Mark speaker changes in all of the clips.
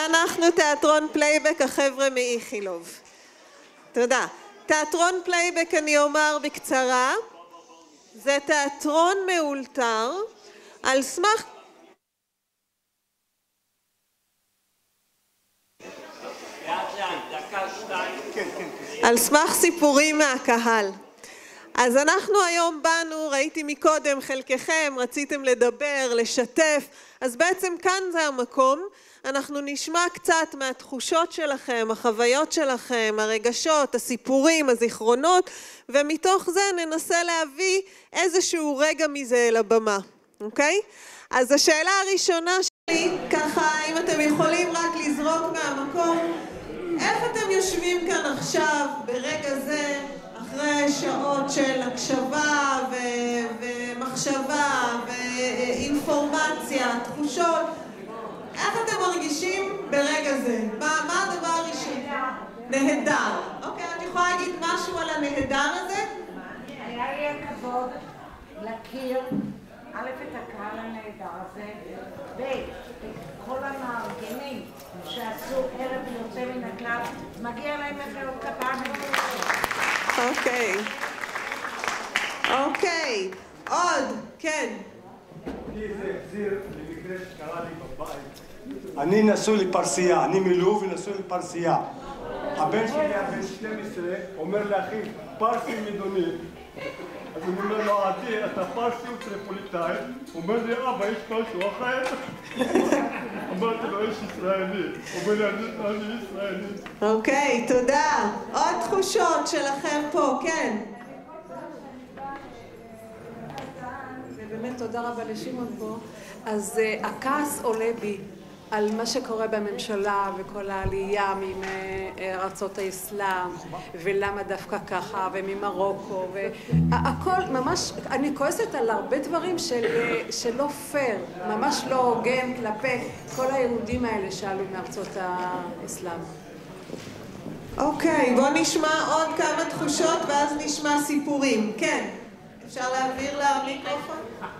Speaker 1: ואנחנו תיאטרון פלייבק, החבר'ה מאיכילוב. תודה. תיאטרון פלייבק, אני אומר בקצרה, זה תיאטרון מאולתר על סמך... על סמך סיפורים מהקהל. אז אנחנו היום באנו, ראיתי מקודם, חלקכם רציתם לדבר, לשתף, אז בעצם כאן זה המקום. אנחנו נשמע קצת מהתחושות שלכם, החוויות שלכם, הרגשות, הסיפורים, הזיכרונות, ומתוך זה ננסה להביא איזשהו רגע מזה אל הבמה, אוקיי? אז השאלה הראשונה שלי, ככה, אם אתם יכולים רק לזרוק מהמקום, איך אתם יושבים כאן עכשיו, ברגע זה, אחרי שעות של הקשבה ומחשבה ואינפורמציה, תחושות, איך אתם מרגישים ברגע זה? מה הדבר הראשון? נהדר. אוקיי, את יכולה להגיד משהו על הנהדר הזה?
Speaker 2: היה לי הכבוד להכיר א' את הקהל הנהדר הזה, וכל המארגנים שעשו ערב יוצא מן הכלל, מגיע להם מחיאות כפיים.
Speaker 1: אוקיי. עוד, כן.
Speaker 3: לי זה החזיר למקרה שקרה לי בבית. אני נשוי לפרסייה, אני מלוב ונשוי לפרסייה. הבן שלי היה בן 12, אומר לאחי, פרסי מדוני. אז אני אומר לו, עדי, אתה פרסי או טריפוליטאי? הוא אומר לי, אבא, יש משהו אחר? אמרתי לו, יש ישראלי. הוא אומר לי, אני ישראלי.
Speaker 1: אוקיי, תודה. עוד תחושות שלכם פה, כן.
Speaker 4: באמת תודה רבה לשמעון פה. אז הכעס עולה בי על מה שקורה בממשלה וכל העלייה מארצות האסלאם ולמה דווקא ככה וממרוקו והכל ממש, אני כועסת על הרבה דברים שלא פייר, ממש לא הוגן כלפי כל היהודים האלה שעלו מארצות האסלאם.
Speaker 1: אוקיי, בוא נשמע עוד כמה תחושות ואז נשמע סיפורים. כן, אפשר להעביר למיקרופון?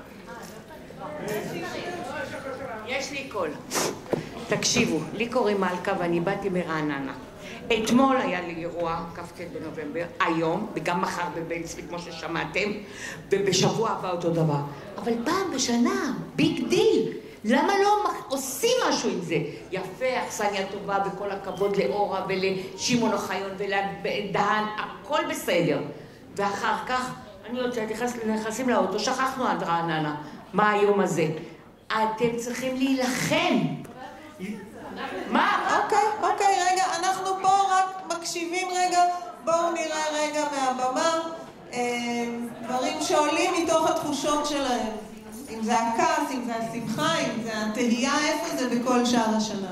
Speaker 5: יש לי קול. תקשיבו, לי קוראים מלכה ואני באתי מרעננה. אתמול היה לי אירוע, כ"ט בנובמבר, היום, וגם מחר בבית צבי, כמו ששמעתם, ובשבוע הבא אותו דבר. אבל פעם בשנה, ביג דיל. למה לא עושים משהו עם זה? יפה, אכסניה טובה, וכל הכבוד לאורה ולשמעון אוחיון ולדהן, הכל בסדר. ואחר כך, אני רוצה, נכנסים לאוטו, שכחנו עד רעננה. מה היום הזה? אתם צריכים להילחם. מה?
Speaker 1: אוקיי, רגע, אנחנו פה רק מקשיבים רגע, בואו נראה רגע מהבמה דברים שעולים מתוך התחושות שלהם. אם זה הכעס, אם זה השמחה, אם זה התהייה, איפה זה בכל שער השנה.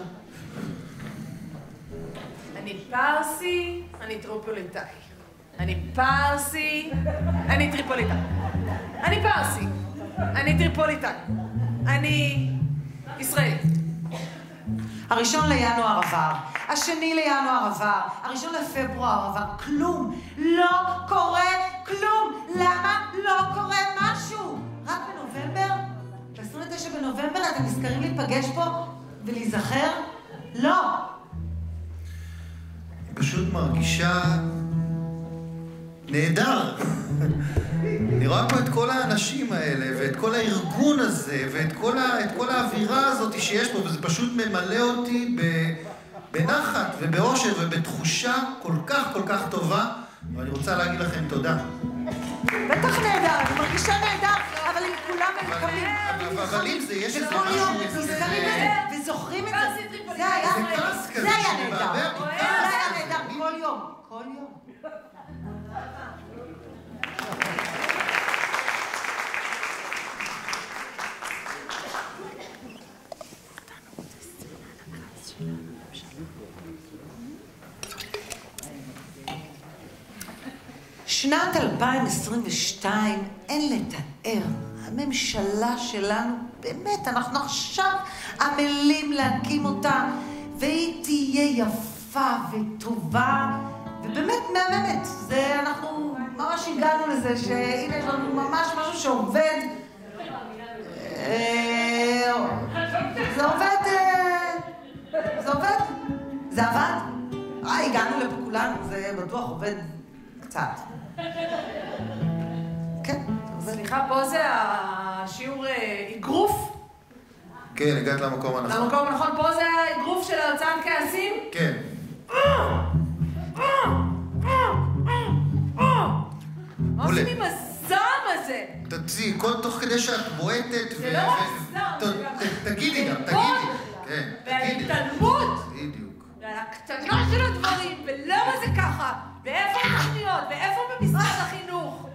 Speaker 6: אני פרסי, אני טריפוליטאי. אני פרסי, אני טריפוליטאי. אני פרסי, אני טריפוליטאי. אני ישראל.
Speaker 7: 1 לינואר עבר, 2 לינואר עבר, 1 לפברואר עבר, כלום, לא קורה כלום. למה לא קורה משהו? רק בנובמבר? ב-29 בנובמבר אתם נזכרים להיפגש פה ולהיזכר? לא.
Speaker 8: היא פשוט מרגישה נהדר. אני רואה פה את כל האנשים האלה, ואת כל הארגון הזה, ואת כל האווירה הזאת שיש פה, וזה פשוט ממלא אותי בנחת ובאושר ובתחושה כל כך טובה, ואני רוצה להגיד לכם תודה.
Speaker 7: בטח נהדר, אני מרגישה נהדר, אבל אם כולם מקבלים,
Speaker 8: אבל אם זה, יש איזה משהו...
Speaker 7: וכל יום נזכרים בזה וזוכרים את זה, זה היה נהדר, זה היה נהדר, כל יום. שנת 2022, אין לתאר. הממשלה שלנו, באמת, אנחנו עכשיו עמלים להקים אותה, והיא תהיה יפה וטובה, ובאמת מהממת. זה, אנחנו ממש הגענו לזה, שהנה יש לנו ממש משהו שעובד. זה עובד זה עובד. זה עבד. הגענו לפה כולנו, זה בטוח עובד קצת. כן.
Speaker 6: סליחה, פה זה השיעור אגרוף?
Speaker 8: כן, הגעת למקום הנכון.
Speaker 6: למקום הנכון, פה זה האגרוף של ההוצאת כעסים?
Speaker 8: כן.
Speaker 6: מה עושים עם הזעם הזה?
Speaker 8: תציעי, כל תוך כדי שאת בועטת
Speaker 6: זה לא רק זעם.
Speaker 8: תגידי גם, תגידי.
Speaker 6: ועל ההתעלמות.
Speaker 8: בדיוק.
Speaker 6: ועל הקטנה של הדברים, ולמה זה ככה? ואיפה התוכניות? ואיפה במשרד החינוך?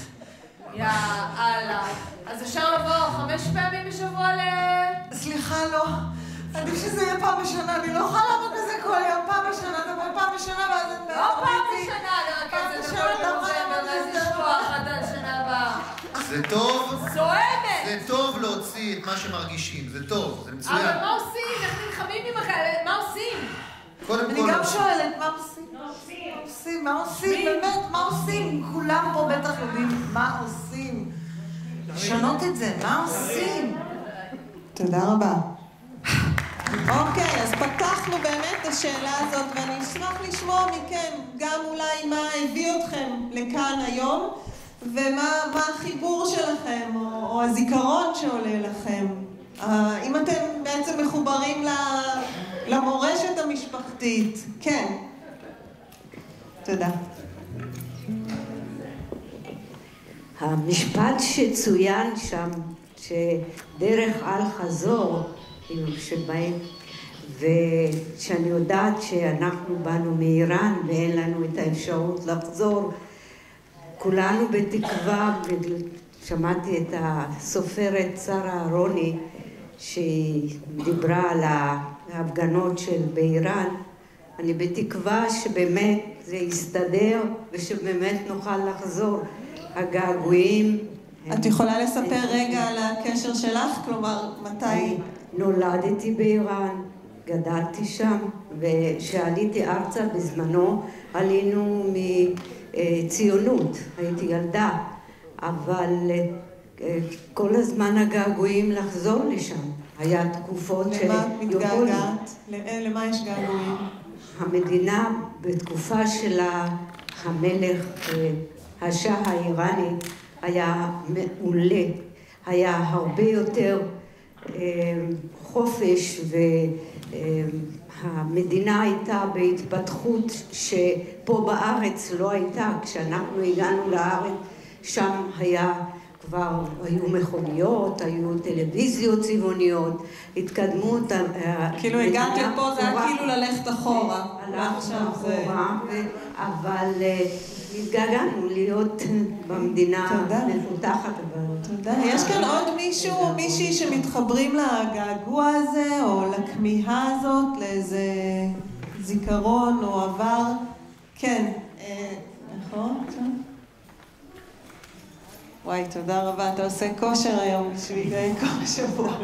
Speaker 6: יאללה. אז אפשר לבוא 5 פעמים בשבוע
Speaker 7: סליחה, לא. עדיף שזה יהיה פעם בשנה, אני לא יכולה לעמוד בזה כל יום. פעם בשנה, תבואי פעם בשנה, ואז את...
Speaker 6: לא פעם בשנה, לרכז את הכל בנובמבר, ואז לשכוח עד השנה הבאה.
Speaker 8: זה טוב.
Speaker 6: זוהמת!
Speaker 8: זה טוב להוציא את מה שמרגישים, זה טוב, זה מצוין.
Speaker 6: אבל מה עושים? איך נלחמים עם הכאלה? מה עושים?
Speaker 8: קודם כל...
Speaker 7: אני גם שואלת, מה עושים? מה עושים? באמת, מה עושים? כולם פה בטח יודעים מה עושים. לשנות את זה, מה עושים?
Speaker 1: תודה רבה. אוקיי, אז פתחנו באמת את השאלה הזאת, ואני אשמח לשמוע מכם גם אולי מה הביא אתכם לכאן היום, ומה החיבור שלכם, או הזיכרון שעולה לכם. אם אתם בעצם מחוברים למורשת המשפחתית. כן. תודה.
Speaker 9: המשפט שצוין שם, שדרך אל חזור, שבהם, ושאני יודעת שאנחנו באנו מאיראן ואין לנו את האפשרות לחזור, כולנו בתקווה, שמעתי את הסופרת שרה אהרוני שדיברה על ההפגנות של באיראן, אני בתקווה שבאמת זה יסתדר ושבאמת נוכל לחזור. הגעגועים...
Speaker 1: את יכולה לספר רגע על הקשר שלך? כלומר, מתי...
Speaker 9: נולדתי באיראן, גדלתי שם, וכשעליתי ארצה בזמנו עלינו מציונות, הייתי ילדה, אבל כל הזמן הגעגועים לחזור לשם. היה תקופות
Speaker 1: למה את מתגעגעת? למה יש געגועים?
Speaker 9: המדינה בתקופה של המלך השאה האיראני היה מעולה, היה הרבה יותר חופש, והמדינה הייתה בהתפתחות שפה בארץ לא הייתה. כשאנחנו הגענו לארץ, שם כבר היו מכוניות, היו טלוויזיות צבעוניות, התקדמות.
Speaker 1: כאילו הגעתי פה, זה היה כאילו ללכת אחורה.
Speaker 9: הלכנו אחורה, אבל התגעגענו להיות במדינה מפותחת.
Speaker 1: תודה. יש כאן עוד מישהו או מישהי שמתחברים לגעגוע הזה, או לכמיהה הזאת, לאיזה זיכרון או עבר? כן, נכון? וואי, תודה רבה. אתה עושה כושר היום בשביל כל השבוע.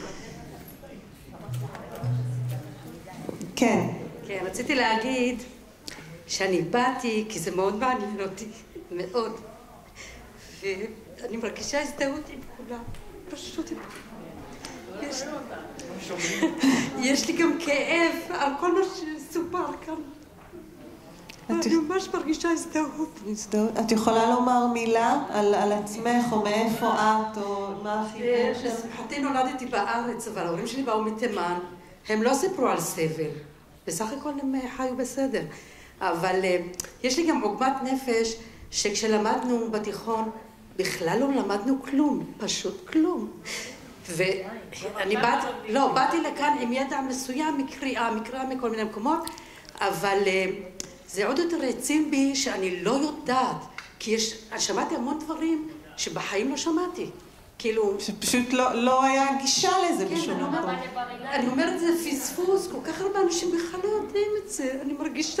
Speaker 1: כן.
Speaker 10: כן, רציתי להגיד שאני באתי, כי זה מאוד מעניין אותי, מאוד. ואני מרגישה הזדהות עם כולם, פשוט עם כולם. יש לי גם כאב על כל מה שסופר כאן. אני ממש מרגישה הזדהות.
Speaker 1: את יכולה לומר מילה על עצמך, או מאיפה את, או מה החיבור שלך?
Speaker 10: לשמחתי נולדתי בארץ, אבל ההורים שלי באו מתימן. הם לא סיפרו על סבל. בסך הכל הם חיו בסדר. אבל יש לי גם עוגמת נפש שכשלמדנו בתיכון, בכלל לא למדנו כלום, פשוט כלום. ואני באתי לכאן עם ידע מסוים מקריאה מכל מיני מקומות, אבל זה עוד יותר העצים בי שאני לא יודעת, כי שמעתי המון דברים שבחיים לא שמעתי. כאילו...
Speaker 1: שפשוט לא היה גישה לזה בשום מקום.
Speaker 10: אני אומרת, זה פספוס, כל כך הרבה אנשים בכלל לא יודעים את זה, אני מרגישה.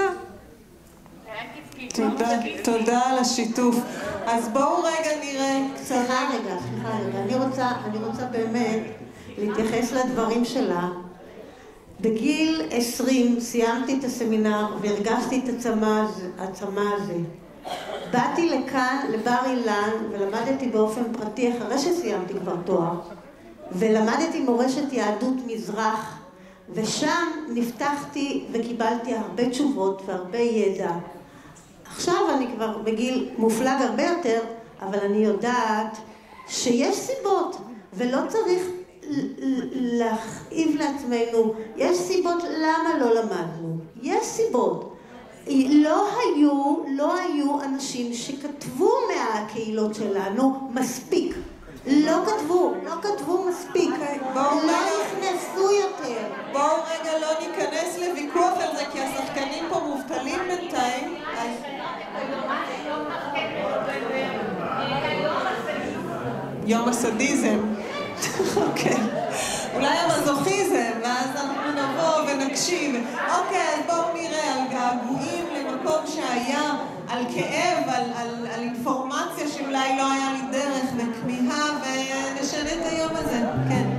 Speaker 1: תודה על השיתוף. אז בואו רגע נראה קצת.
Speaker 11: סליחה רגע. אני רוצה באמת להתייחס לדברים שלה. בגיל 20 סיימתי את הסמינר והרגשתי את העצמה הזה. באתי לכאן, לבר אילן, ולמדתי באופן פרטי אחרי שסיימתי כבר תואר, ולמדתי מורשת יהדות מזרח ושם נפתחתי וקיבלתי הרבה תשובות והרבה ידע. עכשיו אני כבר בגיל מופלג הרבה יותר, אבל אני יודעת שיש סיבות, ולא צריך להכאיב לעצמנו. יש סיבות למה לא למדנו. יש סיבות. לא היו אנשים שכתבו מהקהילות שלנו מספיק. לא כתבו מספיק. לא נכנסו יותר.
Speaker 1: בואו רגע לא ניכנס לוויכוח על זה, כי השחקנים פה מובטלים בינתיים. יום הסדיזם. אוקיי. אולי המזוכיזם, ואז אנחנו נבוא ונקשיב. אוקיי, אז בואו נראה על געגועים למקום שהיה, על כאב, על אינפורמציה שאולי לא היה לי דרך וכמיהה, ונשנה את היום הזה. כן.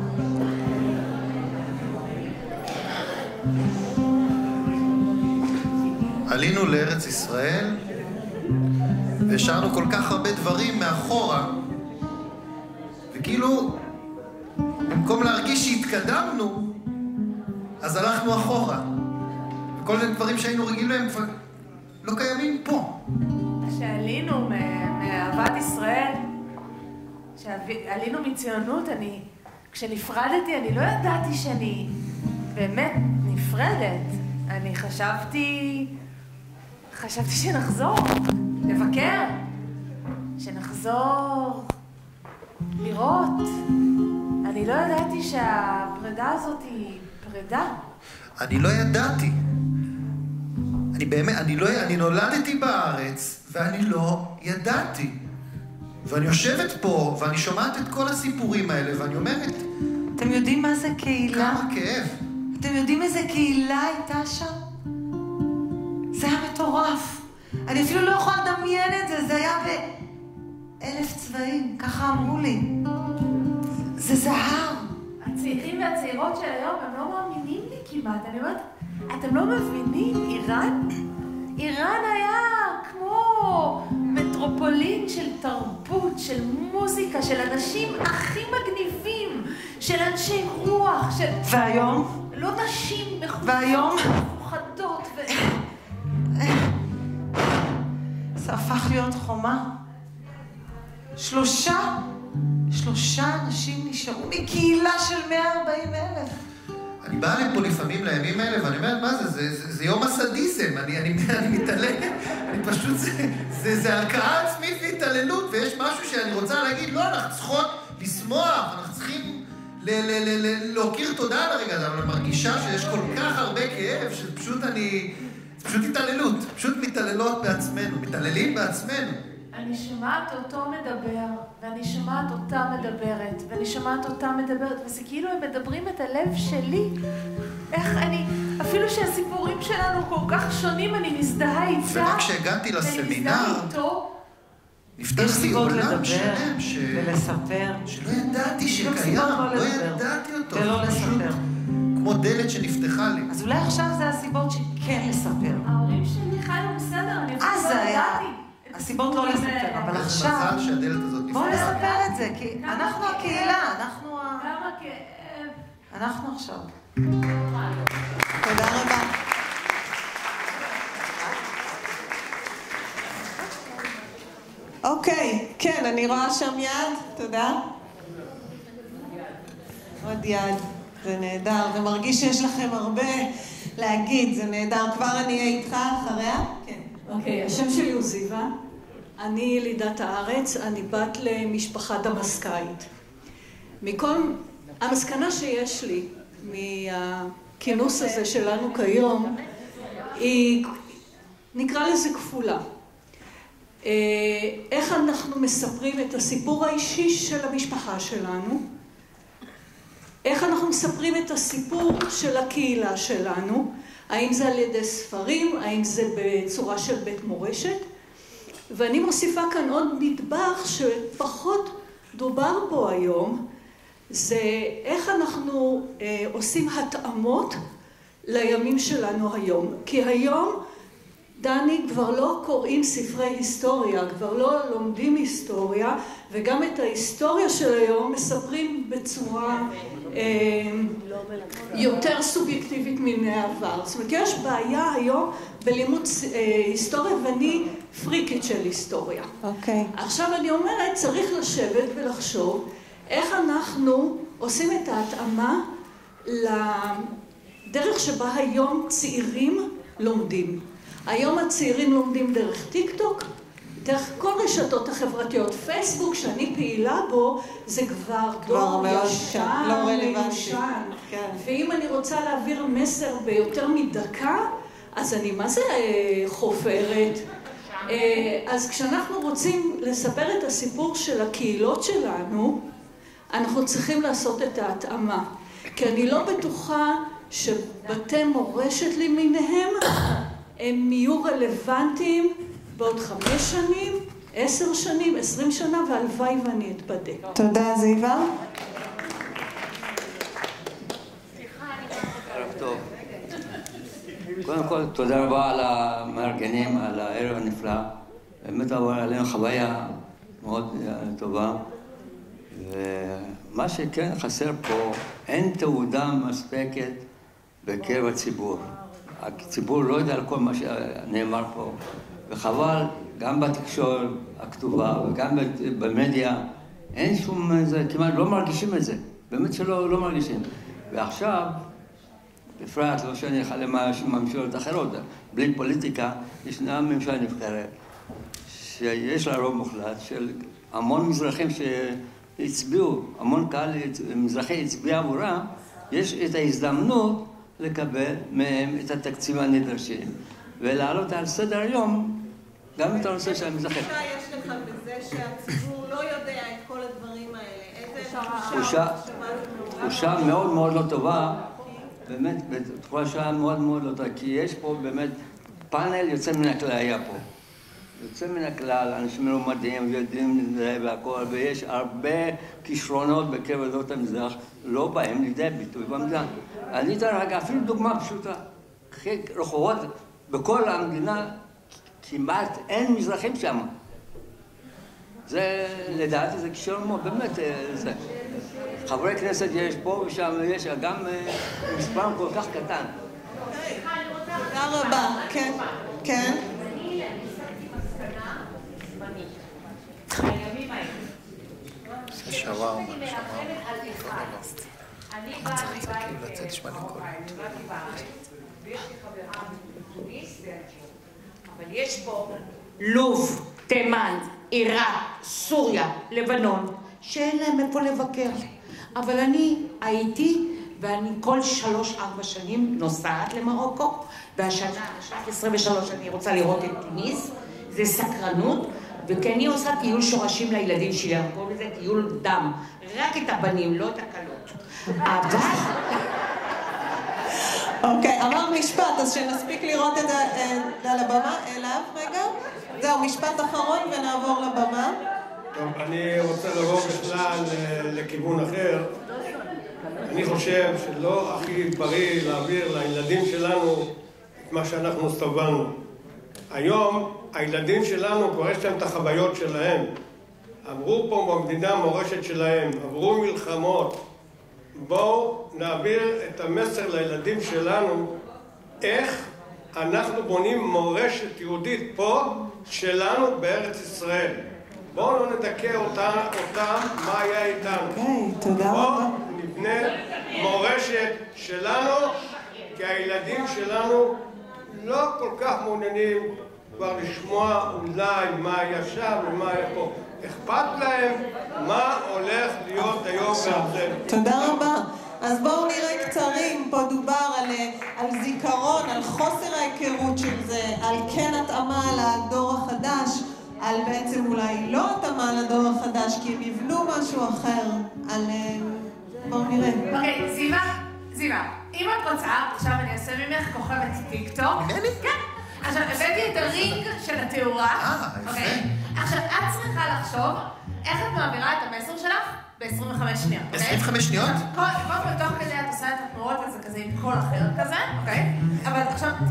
Speaker 8: עלינו לארץ ישראל והשארנו כל כך הרבה דברים מאחורה, וכאילו במקום להרגיש שהתקדמנו אז הלכנו אחורה, וכל מיני דברים שהיינו רגילים להם כבר לא קיימים פה.
Speaker 6: כשעלינו מאהבת ישראל, כשעלינו מציונות, כשנפרדתי אני לא ידעתי שאני באמת נפרדת. אני חשבתי שנחזור לבקר, שנחזור לראות. אני לא ידעתי שהפרידה הזאת היא פרידה.
Speaker 8: אני לא ידעתי. אני נולדתי בארץ ואני לא ידעתי. ואני יושבת פה ואני שומעת את כל הסיפורים האלה ואני אומרת,
Speaker 7: אתם יודעים מה זה קהילה?
Speaker 8: כמה כאב.
Speaker 7: אתם יודעים איזה קהילה הייתה שם? זה היה מטורף. אני אפילו לא יכולה לדמיין את זה. זה היה ב1,000 צבעים, ככה אמרו לי. זה זהב.
Speaker 6: הצעירים והצעירות של היום הם לא מאמינים לי כמעט. אני אומרת, אתם לא מבינים? איראן היה כמו מטרופולין של תרבות, של מוזיקה, של אנשים הכי מגניבים, של אנשי רוח, של...
Speaker 7: והיום?
Speaker 6: לא נשים
Speaker 7: והיום?
Speaker 6: מחודות ו...
Speaker 7: זה הפך להיות חומה. שלושה אנשים נשארו מקהילה של 140,000.
Speaker 8: אני באה לפה לפעמים לימים האלה ואני אומרת, מה זה? זה יום הסדיזם. אני מתעלם, אני פשוט, זה הלקאה עצמית והתעללות, ויש משהו שאני רוצה להגיד, לא, אנחנו צריכות לשמוח, אנחנו צריכים להוקיר תודה על הרגע הזה, אבל אני מרגישה שיש כל כך הרבה כאב, שפשוט זה פשוט התעללות, פשוט מתעללות בעצמנו, מתעללים בעצמנו.
Speaker 6: אני שומעת אותו מדבר, ואני שומעת אותה מדברת, ואני שומעת אותה מדברת, וזה כאילו הם מדברים את הלב שלי. איך אפילו שהסיפורים שלנו כל כך שונים, אני מזדהה איתה.
Speaker 8: ורק כשהגעתי לסמינר, נפתח לי עולם שלם
Speaker 7: ולספר.
Speaker 8: שלא ידעתי שקיים, לא ידעתי אותו.
Speaker 7: ולא לספר.
Speaker 8: כמו דלת שנפתחה לי.
Speaker 7: אז אולי עכשיו זה הסיבות שכן לספר.
Speaker 6: ההורים שלי חיו בסדר, אני אפילו לא ידעתי.
Speaker 7: הסיבות לא לספר, אבל עכשיו...
Speaker 8: מזל שהדלת הזאת נפתחה.
Speaker 7: בואו נספר את זה, כי אנחנו הקהילה,
Speaker 6: כמה כאב.
Speaker 7: אנחנו עכשיו.
Speaker 1: תודה רבה. אוקיי, כן, אני רואה שם יד, תודה. עוד יד, זה נהדר, זה מרגיש שיש לכם הרבה להגיד, זה נהדר. כבר אני אהיה איתך אחריה? כן.
Speaker 12: אוקיי, השם שלי הוא זיווה. אני ילידת הארץ, אני בת למשפחה דמסקאית. המסקנה שיש לי מהכינוס הזה שלנו כיום, היא נקרא לזה כפולה. איך אנחנו מספרים את הסיפור האישי של המשפחה שלנו, איך אנחנו מספרים את הסיפור של הקהילה שלנו, האם זה על ידי ספרים, האם זה בצורה של בית מורשת, ואני מוסיפה כאן עוד נדבך שפחות דובר פה היום, זה איך אנחנו עושים התאמות לימים שלנו היום. כי היום דני, כבר לא קוראים ספרי היסטוריה, כבר לא לומדים היסטוריה, וגם את ההיסטוריה של היום מספרים בצורה יותר סובייקטיבית מן העבר. זאת אומרת, יש בעיה היום בלימוד היסטוריה, ואני פריקית של היסטוריה.
Speaker 1: אוקיי.
Speaker 12: עכשיו אני אומרת, צריך לשבת ולחשוב איך אנחנו עושים את ההתאמה לדרך שבה היום צעירים לומדים. היום הצעירים לומדים דרך טיק טוק, דרך כל רשתות החברתיות. פייסבוק שאני פעילה בו זה כבר דור ישן,
Speaker 1: לא רלוונטי.
Speaker 12: כן. ואם אני רוצה להעביר מסר ביותר מדקה, אז אני מה זה חופרת. אז כשאנחנו רוצים לספר את הסיפור של הקהילות שלנו, אנחנו צריכים לעשות את ההתאמה. כי אני לא בטוחה שבתי מורשת למיניהם הם יהיו רלוונטיים בעוד 5 שנים, 10 שנים, 20 שנה, והלוואי ואני אתבדה.
Speaker 1: תודה, זיווה.
Speaker 13: קודם כל, תודה רבה על המארגנים, על הערב הנפלא. באמת עבר עלינו חוויה מאוד טובה. ומה שכן חסר פה, אין תעודה מספקת בקרב הציבור. הציבור לא יודע על כל מה שנאמר פה, וחבל, גם בתקשורת הכתובה וגם במדיה, אין שום, כמעט לא מרגישים את זה, באמת שלא מרגישים. ועכשיו, בפרט, לא שאני אחד לממשלות אחרות, בלי פוליטיקה, ישנה ממשלה נבחרת, שיש לה רוב מוחלט של המון מזרחים שהצביעו, המון קהל מזרחי הצביע עבורה, יש את ההזדמנות לקבל מהם את התקציבים הנדרשים, ולהעלות על סדר היום גם את הנושא של המזרחים.
Speaker 1: איזה תחושה יש לך בזה שהציבור לא יודע את כל הדברים האלה? איזה
Speaker 13: תחושה מאוד מאוד לא טובה, באמת, תחושה מאוד מאוד לא טובה, כי יש פה באמת פאנל יוצא מן הכלל היה פה. יוצא מן הכלל, אנשים מלומדים, יודעים והכל, ויש הרבה כישרונות בקרב עדות המזרח, לא בהם לידי ביטוי במדינה. אני אתן רק אפילו דוגמה פשוטה. רחובות בכל המדינה כמעט אין מזרחים שם. זה, לדעתי, זה כישרון מאוד, באמת, זה. חברי כנסת יש פה ושם, יש גם מספר כל כך קטן.
Speaker 1: תודה רבה. כן, כן.
Speaker 8: זה שווארמה, אני צריך כאילו לצאת שמע לכל.
Speaker 5: ויש לי חברה מתוניס, אבל יש פה לוב, תימן, עיראק, סוריה, לבנון, שאין להם איפה לבקר. אבל אני הייתי, ואני כל 3-4 שנים נוסעת למרוקו, והשנה, שנת 23, אני רוצה לראות את תוניס, זה סקרנות, וכי אני עושה טיול שורשים לילדים שלי, אני קוראים לזה טיול דם, רק את הבנים, לא את הקלות. אבל...
Speaker 1: אוקיי, אמר משפט, אז שנספיק לראות את זה על הבמה, אליו רגע. זהו, משפט אחרון ונעבור לבמה.
Speaker 3: טוב, אני רוצה לבוא בכלל לכיוון אחר. אני חושב שלא הכי בריא להעביר לילדים שלנו את מה שאנחנו סבלנו. היום הילדים שלנו כבר יש להם את החוויות שלהם. עברו פה במדינה מורשת שלהם, עברו מלחמות. בואו נעביר את המסר לילדים שלנו איך אנחנו בונים מורשת יהודית פה שלנו בארץ ישראל. בואו לא נדכא אותם מה היה איתנו.
Speaker 1: אוקיי, תודה רבה.
Speaker 3: בואו נבנה מורשת שלנו, כי הילדים שלנו לא כל כך מעוניינים כבר לשמוע אולי מה היה שם ומה היה פה. אכפת להם מה הולך להיות היום בארצנו.
Speaker 1: תודה רבה. אז בואו נראה קצרים, פה דובר על זיכרון, על חוסר ההיכרות של זה, על כן התאמה לדור החדש, על בעצם אולי לא התאמה לדור החדש, כי הם יבנו משהו אחר, על... בואו נראה.
Speaker 6: אוקיי, זיווה, אם את רוצה, עכשיו אני אעשה ממך כוכבת טיק טוק. כן. עכשיו, הבאתי את הרינג של התאורה. אוקיי? עכשיו, את צריכה לחשוב איך את מעבירה את המסר שלך ב-25 שניות.
Speaker 8: 25 שניות?
Speaker 6: קודם כל, תוך כדי את עושה את התנועות, וזה כזה עם קול אחר כזה, אוקיי? אבל עכשיו, תקחי, את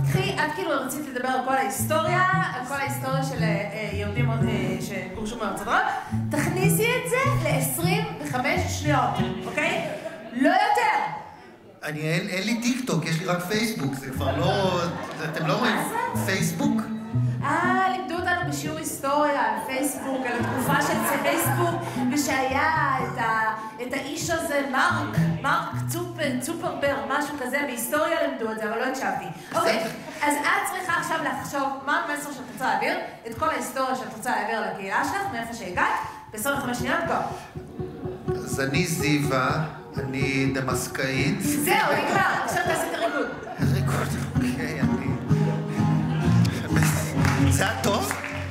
Speaker 6: את כאילו רצית לדבר על כל ההיסטוריה, על כל ההיסטוריה של יהודים שגורשו מארצות ערב. תכניסי את זה ל-25 שניות, אוקיי? לא יותר.
Speaker 8: אין לי טיק טוק, יש לי רק פייסבוק, זה כבר לא... אתם לא רואים פייסבוק?
Speaker 6: לימדו אותנו בשיעור היסטוריה על פייסבוק, על התקופה של פייסבוק, ושהיה את האיש הזה, מרק צופרברג, משהו כזה, בהיסטוריה לימדו את זה, אבל לא הקשבתי. אוקיי, אז את צריכה עכשיו לחשוב מה המסר שאת רוצה להעביר, את כל ההיסטוריה שאת רוצה להעביר לקהילה שלך, מאיפה שהגעת, ב-25 שניות, בוא.
Speaker 8: אז אני זיווה, אני דמסקאית.
Speaker 6: זהו, נגמר, עכשיו תעשי את הריקוד.
Speaker 8: ריקוד, אוקיי, אני... זה היה טוב?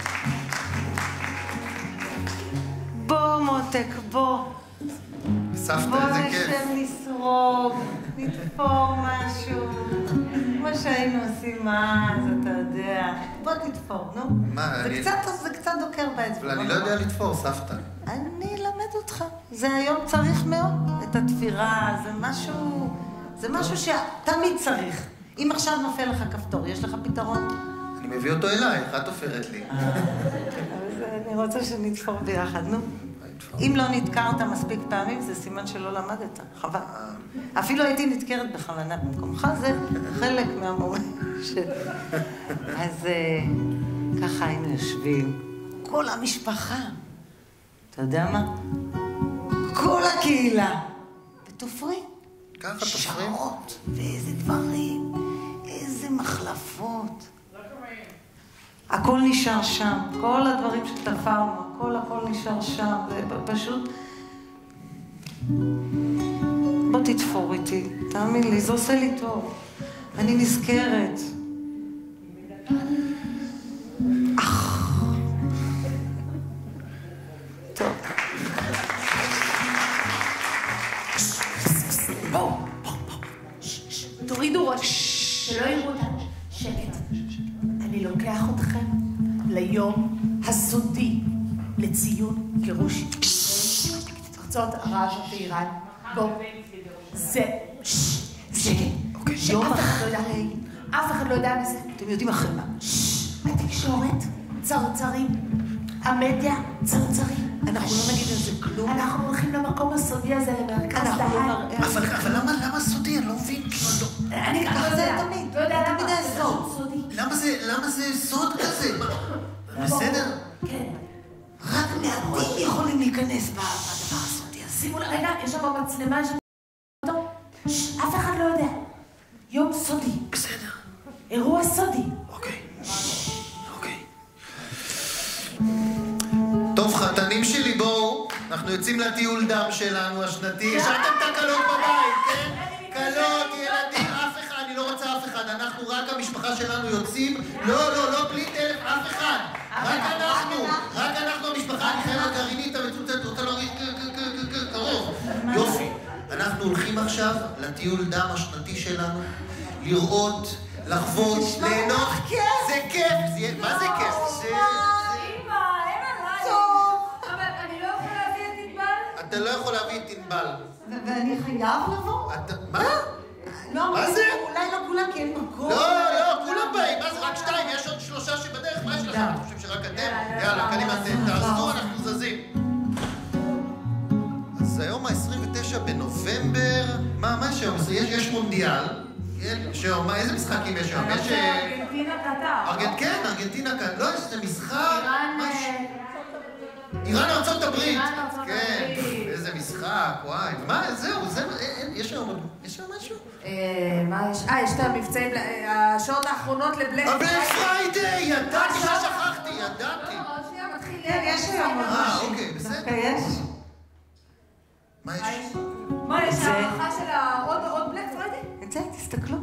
Speaker 7: בוא מותק, בוא.
Speaker 8: סבתא, איזה כיף.
Speaker 7: בוא נשב נסרוב, נתפור משהו. כמו שהיינו עושים אז, אתה יודע. בוא תתפור, נו.
Speaker 8: מה, אני...
Speaker 7: זה קצת דוקר באצבע.
Speaker 8: אבל אני לא יודע לתפור, סבתא.
Speaker 7: אני אלמד אותך. זה היום צריך מאוד, את התפירה. זה משהו שתמיד צריך. אם עכשיו נופל לך כפתור, יש לך פתרון?
Speaker 8: אני מביא אותו אלייך, את תופרת לי.
Speaker 7: אז אני רוצה שנתפור ביחד, נו. אם לא נתקרת מספיק פעמים, זה סימן שלא למדת. חבל. אפילו הייתי נתקרת בכוונה במקומך, זה חלק מהמורה של... אז ככה היינו יושבים. כל המשפחה. אתה יודע מה? כל הקהילה. ותופרים.
Speaker 8: ככה תופרים?
Speaker 7: שעות, ואיזה דברים, איזה מחלפות. הכל נשאר שם, כל הדברים שתפרנו, הכל נשאר שם, ופשוט... בוא תתפור איתי, תאמין לי, זה עושה לי טוב. אני נזכרת. טוב.
Speaker 6: בואו. תורידו ראש, שלא יראו אותנו. שקט. אני לוקח אתכם ליום הסודי לציון גירוש ארצות ערב ואיראן. בואו. זה יום אחרי. אף אחד לא יודע מזה.
Speaker 7: אתם יודעים אחרי מה?
Speaker 6: התקשורת, צרצרים. המדיה, צרצרים.
Speaker 7: אנחנו לא נגיד על זה כלום.
Speaker 6: אנחנו הולכים למקום הסודי הזה, למרכז דהל.
Speaker 8: אבל למה סודי? אני לא מבין.
Speaker 6: אני גם לא יודע. לא יודע למה.
Speaker 7: תמיד היה סוד.
Speaker 8: למה זה סוד כזה? בסדר?
Speaker 6: כן.
Speaker 7: רק מעטים יכולים להיכנס בדבר הסודי הזה.
Speaker 6: שימו רגע, יש שם מצלמה ש... אף אחד לא יודע. יום סודי.
Speaker 8: בסדר.
Speaker 6: אירוע סודי.
Speaker 8: אוקיי. טוב, חתנים שלי, בואו. אנחנו יוצאים לטיול דם שלנו השנתי. השארתם את הקלות בבית, כן? קלות, ילדים, אף אחד, אני לא רוצה אף אחד. אנחנו, רק המשפחה שלנו יוצאים. לא, בלי טלף, אף אחד. רק אנחנו המשפחה. אני חייב הגרעינית המצוצת, רוצה להרגיש קרוב. יופי. אנחנו הולכים עכשיו לטיול דם השנתי שלנו, לראות, לחוות, ליהנות. זה כיף. מה זה כיף? אתה לא יכול להביא את ענבל.
Speaker 7: ואני חייב לבוא?
Speaker 8: מה?
Speaker 7: מה זה? אולי לא כולם, כי אין מקום.
Speaker 8: לא, כולם באים. מה זה? רק 2, יש עוד 3 שבדרך. מה יש לכם? אתם חושבים שרק אתם? יאללה, קדימה, תעזרו, אנחנו זזים. אז היום ה-29 בנובמבר... מה יש היום? יש מונדיאל. איזה משחקים יש היום? יש...
Speaker 6: ארגנטינה קטר.
Speaker 8: כן, ארגנטינה קטר. לא, יש איזה משחק. איראן ארצות הברית. כן, איזה משחק, וואי. מה, זהו, יש היום משהו?
Speaker 6: מה יש? יש את המבצעים, השעות האחרונות לבלק פריידי.
Speaker 8: הבלק פריידי! ידעתי ששכחתי, ידעתי.
Speaker 6: עוד שנייה מתחיל...
Speaker 7: כן, יש היום משהו.
Speaker 8: אוקיי, בסדר.
Speaker 7: יש?
Speaker 8: מה יש?
Speaker 6: מה יש? הערכה של עוד בלק פריידי?
Speaker 7: את זה, תסתכלו.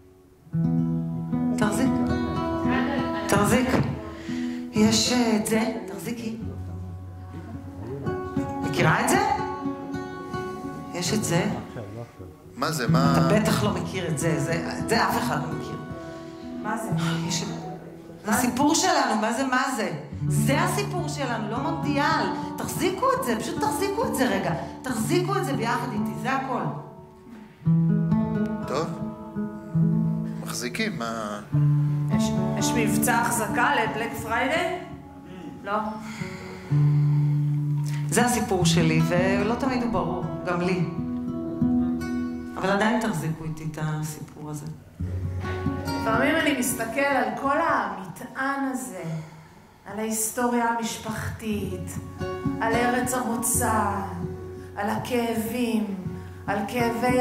Speaker 7: תחזיק. יש את זה, תחזיקי. מכירה את זה? יש את זה.
Speaker 8: מה זה? מה?
Speaker 7: אתה בטח לא מכיר את זה, זה אף אחד לא מכיר.
Speaker 6: מה זה?
Speaker 7: זה הסיפור שלנו, מה זה? זה הסיפור שלנו, לא מונדיאל. תחזיקו את זה, פשוט תחזיקו את זה רגע. תחזיקו את זה ביחד איתי, זה הכל.
Speaker 8: טוב. מחזיקים, מה...
Speaker 6: יש מבצע החזקה לבלק פריידי? לא.
Speaker 7: זה הסיפור שלי, ולא תמיד הוא ברור, גם לי. אבל עדיין תחזיקו איתי את הסיפור הזה.
Speaker 6: לפעמים אני מסתכל על כל המטען הזה, על ההיסטוריה המשפחתית, על ארץ המוצא, על הכאבים, על כאבי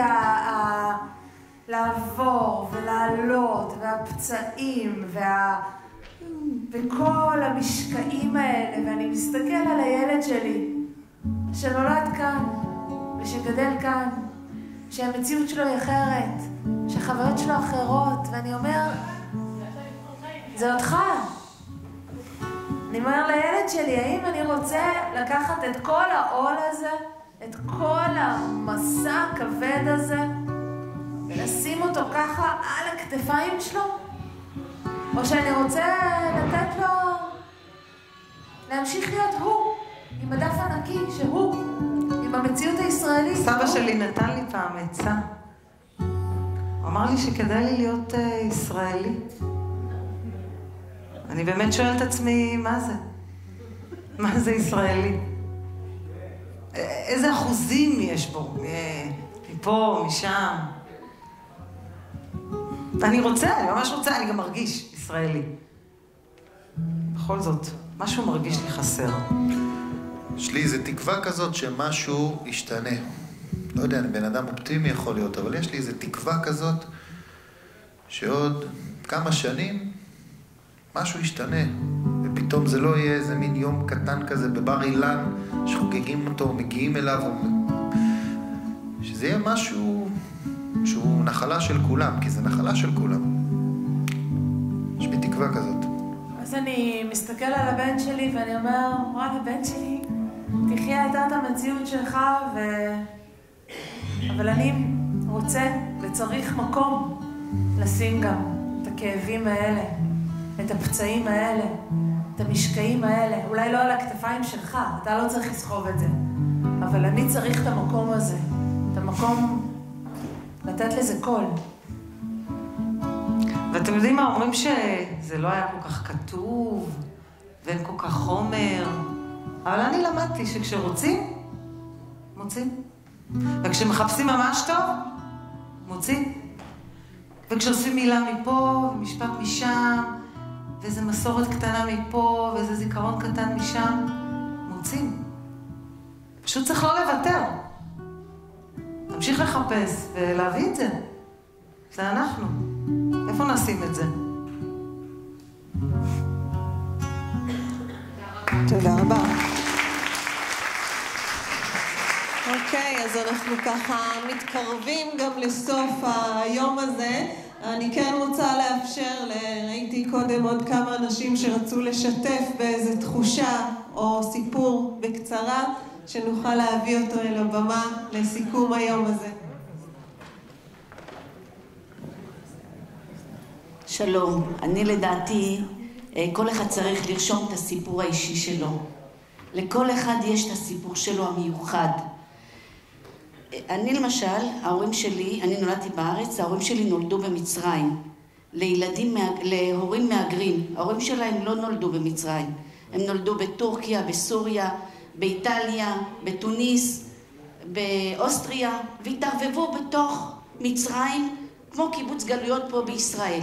Speaker 6: לעבור ולעלות, והפצעים, וכל המשקעים האלה, ואני מסתכל על הילד שלי, שנולד כאן, ושגדל כאן, שהמציאות שלו היא אחרת, שהחוויות שלו אחרות, ואני אומר, זה אותך. אני אומר לילד שלי, האם אני רוצה לקחת את כל העול הזה, את כל המסע הכבד הזה, ולשים אותו ככה על הכתפיים שלו? או שאני רוצה לתת לו להמשיך להיות הוא, עם הדף הנקי, שהוא, עם המציאות הישראלית.
Speaker 7: סבא שלי נתן לי פעם עצה. הוא אמר לי שכדאי לי להיות ישראלי. אני באמת שואלת את עצמי, מה זה? מה זה ישראלי? איזה אחוזים יש בו? מפה, משם. אני רוצה, אני ממש רוצה, אני גם מרגיש ישראלי. בכל זאת, משהו מרגיש לי חסר.
Speaker 8: יש לי איזו תקווה כזאת שמשהו ישתנה. לא יודע, אני בן אדם אופטימי יכול להיות, אבל יש לי איזו תקווה כזאת שעוד כמה שנים משהו ישתנה. ופתאום זה לא יהיה איזה מין יום קטן כזה בבר אילן שחוגגים אותו, מגיעים אליו, שזה יהיה משהו שהוא נחלה של כולם, כי זה נחלה של כולם. יש לי תקווה כזאת.
Speaker 6: אז אני מסתכל על הבן שלי ואני אומר, וואלה, בן שלי, תחיה את המציאות שלך, אבל אני רוצה וצריך מקום לשים גם את הכאבים האלה, את הפצעים האלה, את המשקעים האלה. אולי לא על הכתפיים שלך, אתה לא צריך לסחוב את זה, אבל אני צריך את המקום הזה, את המקום לתת לזה קול.
Speaker 7: ואתם יודעים מה? אומרים שזה לא היה כל כך כתוב, ואין כל כך חומר, אבל אני למדתי שכשרוצים, מוצאים. וכשמחפשים ממש טוב, מוצאים. וכשעושים מילה מפה, ומשפט משם, ואיזו מסורת קטנה מפה, ואיזה זיכרון קטן משם, מוצאים. פשוט צריך לא לוותר. נמשיך לחפש ולהביא את זה. זה אנחנו. איפה נשים את זה?
Speaker 1: תודה רבה. אוקיי, אז אנחנו ככה מתקרבים גם לסוף היום הזה. אני כן רוצה לאפשר, ראיתי קודם עוד כמה אנשים שרצו לשתף באיזו תחושה או סיפור בקצרה, שנוכל להביא אותו אל הבמה לסיכום היום הזה.
Speaker 14: שלום, אני לדעתי, כל אחד צריך לרשום את הסיפור האישי שלו. לכל אחד יש את הסיפור שלו המיוחד. אני למשל, ההורים שלי, אני נולדתי בארץ, ההורים שלי נולדו במצרים. להורים מהגרים. ההורים שלהם לא נולדו במצרים. הם נולדו בטורקיה, בסוריה, באיטליה, בתוניס, באוסטריה, והתערבבו בתוך מצרים, כמו קיבוץ גלויות פה בישראל.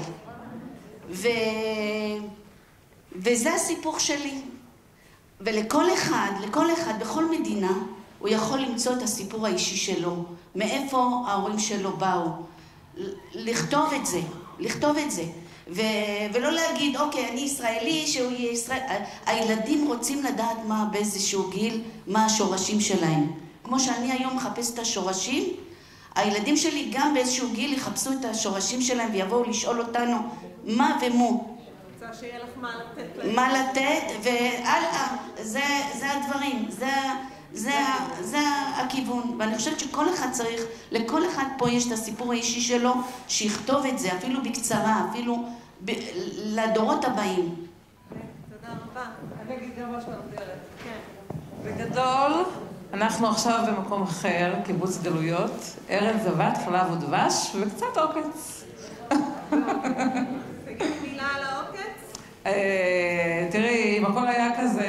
Speaker 14: וזה הסיפור שלי. ולכל אחד, בכל מדינה, הוא יכול למצוא את הסיפור האישי שלו, מאיפה ההורים שלו באו. לכתוב את זה. ולא להגיד, אוקיי, אני ישראלי, שהוא יהיה ישראל. הילדים רוצים לדעת באיזשהו גיל, מה השורשים שלהם. כמו שאני היום מחפש את השורשים, הילדים שלי גם באיזשהו גיל יחפשו את השורשים שלהם ויבואו לשאול אותנו מה ומו.
Speaker 1: רוצה שיהיה לך מה לתת להם.
Speaker 14: מה לתת, והלאה, זה הדברים, זה הכיוון. ואני חושבת שכל אחד צריך, לכל אחד פה יש את הסיפור האישי שלו, שיכתוב את זה, אפילו בקצרה, אפילו לדורות הבאים.
Speaker 1: תודה רבה. אני אגיד גם משהו על דרך. כן.
Speaker 15: בגדול, אנחנו עכשיו במקום אחר, קיבוץ גלויות, ארץ זבת, חלב ודבש וקצת עוקץ.
Speaker 1: תגיד מילה על העוקץ.
Speaker 15: הכל היה כזה...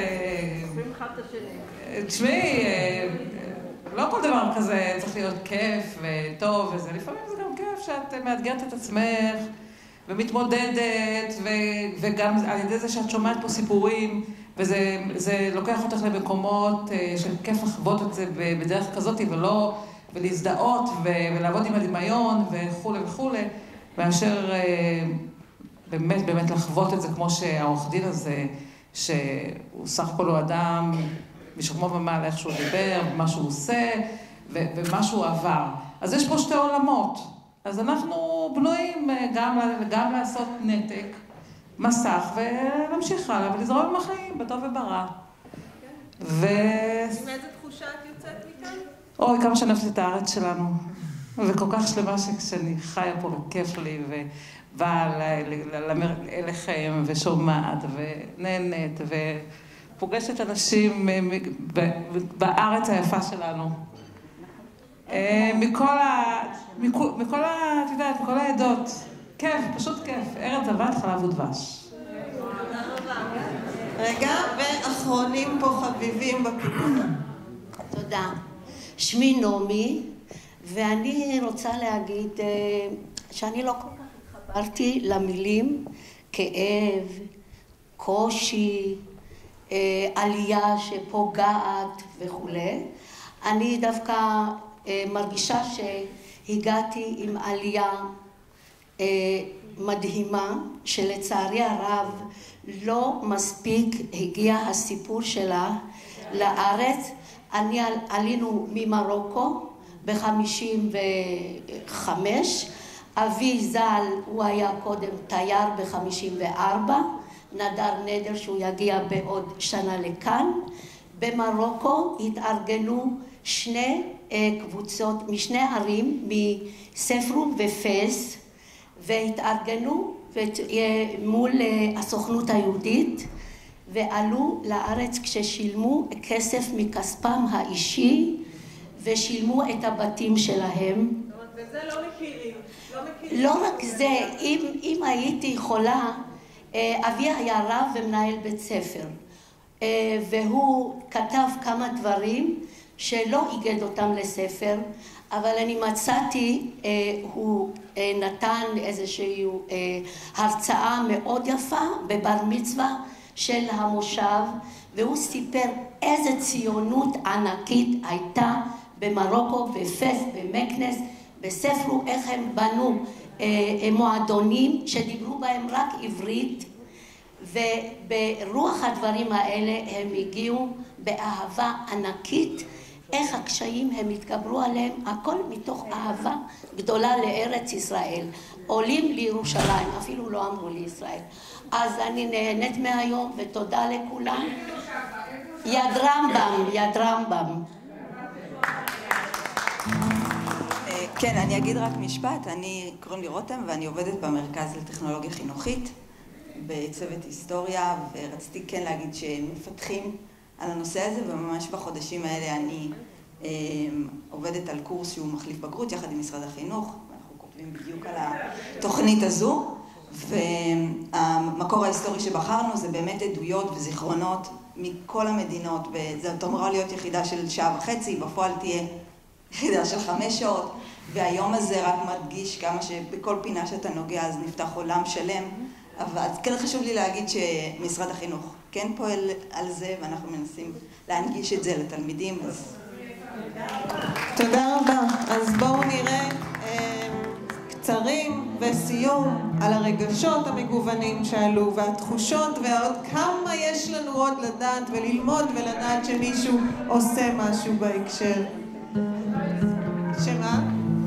Speaker 15: תשמעי, לא כל דבר כזה צריך להיות כיף וטוב וזה, לפעמים זה גם כיף שאת מאתגרת את עצמך ומתמודדת, וגם על ידי זה שאת שומעת פה סיפורים, וזה לוקח אותך למקומות של כיף לחוות את זה בדרך כזאת, ולהזדהות ולעבוד עם הדמיון וכו' וכו', מאשר באמת לחוות את זה כמו שהעורך דין הזה, שהוא סך הכל הוא אדם משכמו ומעלה איך שהוא דיבר, מה שהוא עושה ומה שהוא עבר. אז יש פה שתי עולמות. אז אנחנו בנויים גם לעשות נתק, מסך, ולהמשיך הלאה ולזרום עם החיים, בטוב וברע.
Speaker 1: עם איזה תחושה את יוצאת מכאן?
Speaker 15: אוי, כמה שאני אוהבת את הארץ שלנו. וכל כך שלמה שכשאני חיה פה וכיף לי, ובאה אליכם, ושומעת, ונהנית, ופוגשת אנשים בארץ היפה שלנו. מכל העדות. כיף, פשוט כיף. ארץ זבת, חלב ודבש.
Speaker 1: רגע, ואחרונים פה חביבים בפינה.
Speaker 9: תודה. שמי נעמי, ואני רוצה להגיד שאני לא כל כך התחברתי למילים כאב, קושי, עלייה שפוגעת וכו'. אני דווקא מרגישה שהגעתי עם עלייה מדהימה, שלצערי הרב לא מספיק הגיע הסיפור שלה לארץ. עלינו ממרוקו ב-55, אבי ז"ל הוא היה קודם תייר ב-54, נדר נדר שהוא יגיע בעוד שנה לכאן. במרוקו התארגנו שני קבוצות משני ערים, מספרום ופס, והתארגנו מול הסוכנות היהודית, ועלו לארץ כששילמו כסף מכספם האישי, ושילמו את הבתים שלהם.
Speaker 1: וזה לא מכירים.
Speaker 9: לא רק זה, אם הייתי יכולה, אבי היה רב ומנהל בית ספר, והוא כתב כמה דברים שלא איגד אותם לספר, אבל אני מצאתי, הוא נתן איזושהי הרצאה מאוד יפה בבר מצווה של המושב, והוא סיפר איזה ציונות ענקית הייתה במרוקו, בפס, במקנס, בספרו, איך הם בנו מועדונים שדיברו בהם רק עברית, וברוח הדברים האלה הם הגיעו באהבה ענקית. איך הקשיים הם התגברו עליהם, הכל מתוך אהבה גדולה לארץ ישראל. עולים לירושלים, אפילו לא אמרו לישראל. אז אני נהנית מהיום ותודה לכולם. יד רמב"ם, יד רמב"ם.
Speaker 16: כן, אני אגיד רק משפט. אני קוראים לי רותם ואני עובדת במרכז לטכנולוגיה חינוכית בצוות היסטוריה, ורציתי כן להגיד שמפתחים על הנושא הזה, וממש בחודשים האלה אני עובדת על קורס שהוא מחליף בגרות יחד עם משרד החינוך, ואנחנו כותבים בדיוק על התוכנית הזו, והמקור ההיסטורי שבחרנו זה באמת עדויות וזיכרונות מכל המדינות, וזאת אמורה להיות יחידה של 1.5 שעות, בפועל תהיה יחידה של 5 שעות, והיום הזה רק מדגיש כמה שבכל פינה שאתה נוגע אז נפתח עולם שלם, אבל כן חשוב לי להגיד שמשרד החינוך כן פועל על זה, ואנחנו מנסים להנגיש את זה לתלמידים.
Speaker 1: תודה רבה. אז בואו נראה קצרים וסיום על הרגשות המגוונים שעלו והתחושות, ועוד כמה יש לנו עוד לדעת וללמוד ולדעת שמישהו עושה משהו בהקשר. שמה?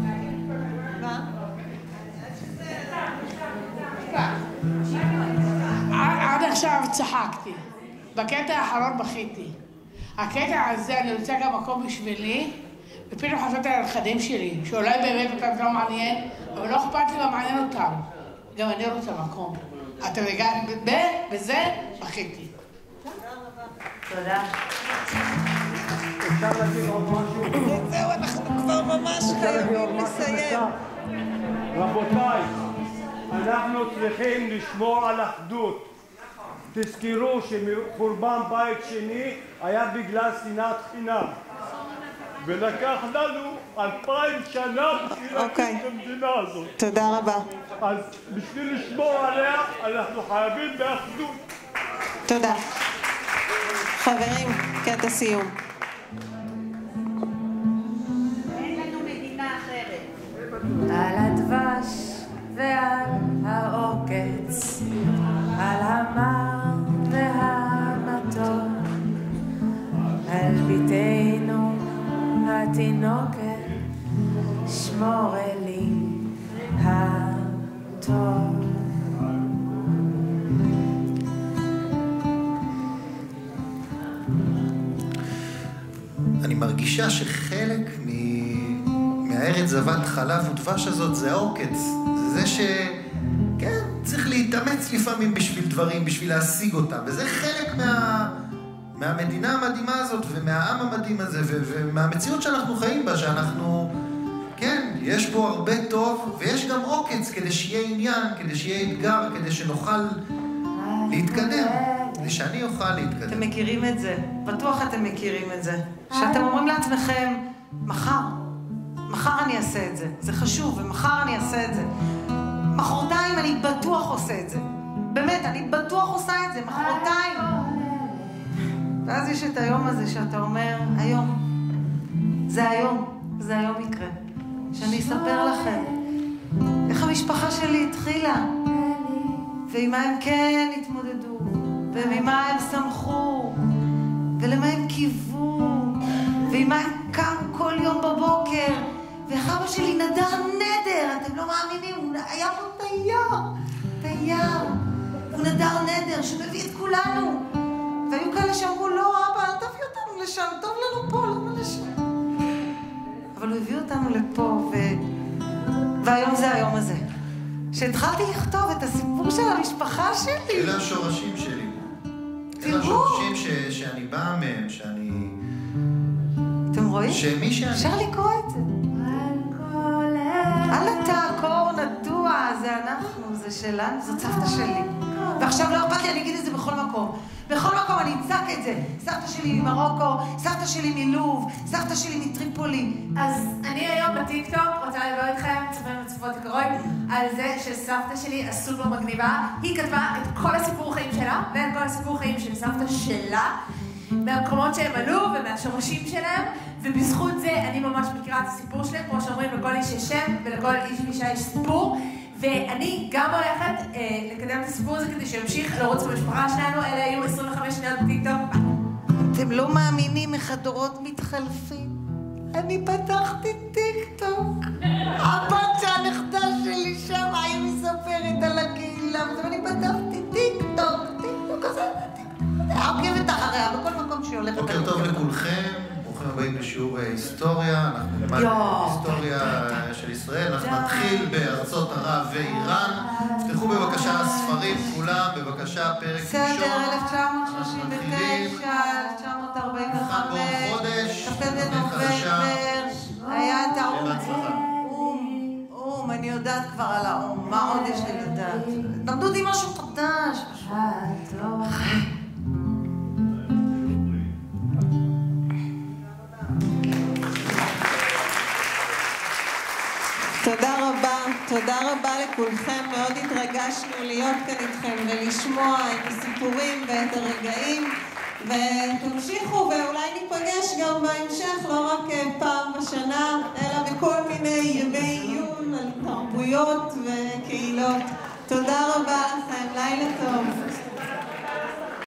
Speaker 17: עד עכשיו צחקתי, בקטע האחרון בכיתי. הקטע הזה אני רוצה גם מקום בשבילי, ופתאום חשבתי על הנכדים שלי, שאולי באמת אותם לא מעניין, אבל לא אכפת לי מה מעניין אותם. גם אני רוצה מקום. אתם הגעתם בזה בכיתי.
Speaker 16: תודה.
Speaker 3: אפשר להגיד עוד משהו?
Speaker 1: זהו, אנחנו כבר ממש חייבים לסיים.
Speaker 3: רבותיי, אנחנו צריכים לשמור על אחדות. תזכרו שחורבן בית שני היה בגלל שנאת חינם. ולקח לנו 2000 שנה בשביל להקים את המדינה הזאת.
Speaker 1: תודה רבה.
Speaker 3: אז בשביל לשמור עליה, אנחנו חייבים באחדות.
Speaker 1: תודה. חברים, קטע סיום.
Speaker 6: אין לנו מדינה אחרת. על הדבש ועל העוקץ, על המר והמתוק, על ביתנו התינוקת, שמור אלי הטוב.
Speaker 8: אני מרגישה שחלק מהארץ זבת חלב ודבש הזאת זה העוקץ. זה כן, צריך להתאמץ לפעמים בשביל דברים, בשביל להשיג אותם. וזה חלק מהמדינה המדהימה הזאת, ומהעם המדהים הזה, ומהמציאות שאנחנו חיים בה, שאנחנו, כן, יש בו הרבה טוב, ויש גם עוקץ כדי שיהיה עניין, כדי שיהיה אתגר, כדי שנוכל להתקדם, כדי שאני אוכל להתקדם.
Speaker 7: אתם מכירים את זה, בטוח אתם מכירים את זה. שאתם אומרים לעצמכם, מחר אני אעשה את זה, זה חשוב, ומחר אני אעשה את זה. מחרתיים אני בטוח עושה את זה. באמת, אני בטוח עושה את זה, מחרתיים. ואז יש את היום הזה שאתה אומר, היום. זה היום יקרה. שאני אספר לכם איך המשפחה שלי התחילה, ועם מה הם כן התמודדו, וממה הם שמחו, ולמה הם קיוו, ועם מה הם קמו כל יום בבוקר, ואיך אבא שלי נדר נדר, אתם לא מאמינים, הוא היה פה תייר, הוא נדר נדר שמביא את כולנו, והיו כאלה שאמרו, לא אבא, אל תביא אותנו לשם, טוב לנו פה, למה לשם? אבל הוא הביא אותנו לפה, והיום זה היום הזה. שהתחלתי לכתוב את הסיפור של המשפחה שלי.
Speaker 8: אלה השורשים שלי. אלה השורשים שאני באה מהם, שאני...
Speaker 7: אתם רואים?
Speaker 8: שמי שאני...
Speaker 7: אפשר לקרוא את זה. אל תעקור נטוע, זה אנחנו, זה שלנו, זאת סבתא שלי. ועכשיו לא אכפת לי, אני אגיד את זה בכל מקום. בכל מקום אני אצעק את זה. סבתא שלי ממרוקו, סבתא שלי מלוב, סבתא שלי מטריפולי.
Speaker 6: אז אני היום בטיקטוק רוצה לדבר איתכם, צופים וצופות יקרות, על זה שסבתא שלי הסופר מגניבה, היא כתבה את כל הסיפור חיים שלה, ואת כל הסיפור חיים של סבתא שלה, מהמקומות שהם עלו ומהשורשים שלהם, ובזכות זה אני ממש מכירה את הסיפור שלהם, כמו שאומרים, לכל איש יש שם ולכל איש ואישה יש סיפור, ואני גם הולכת לקדם את הסיפור הזה כדי שימשיך לרוץ במשפחה שלנו. אלה היו 25 שניות בטיקטוק.
Speaker 7: אתם לא מאמינים איך הדורות מתחלפים. אני פתחתי טיקטוק. הבת שהנכדה שלי שם, היא מספרת על הקהילה, ואני פתחתי טיקטוק כזה, עוקבת אחריה בכל מקום שהיא הולכת.
Speaker 8: בוקר טוב לכולכם, ברוכים הבאים לשיעור היסטוריה. אנחנו נלמד היסטוריה של ישראל. אנחנו נתחיל בארצות ערב ואיראן. תפתחו בבקשה ספרים כולם, בבקשה פרק ראשון.
Speaker 7: סדר 1939, 1945, כ"ט בנובמבר, היה את האו"ם, אני יודעת כבר על האו"ם, מה עוד יש לי לדעת? למדו אותי משהו חדש.
Speaker 1: תודה רבה לכולכם, מאוד התרגשנו להיות כאן איתכם ולשמוע את הסיפורים ואת הרגעים, ותמשיכו ואולי ניפגש גם בהמשך, לא רק פעם בשנה, אלא בכל מיני ימי עיון על תרבויות וקהילות. תודה רבה לכם, לילה טוב.